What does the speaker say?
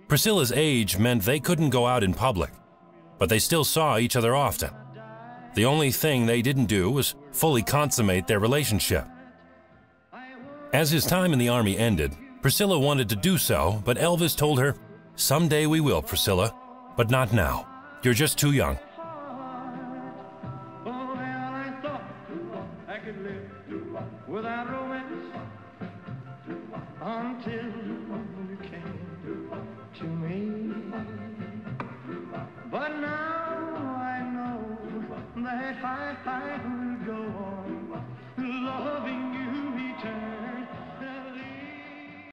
Priscilla's age meant they couldn't go out in public, but they still saw each other often. The only thing they didn't do was fully consummate their relationship. As his time in the Army ended, Priscilla wanted to do so, but Elvis told her, "Someday we will, Priscilla, but not now. You're just too young." Without romance until you came to me. But now I know that I will go on loving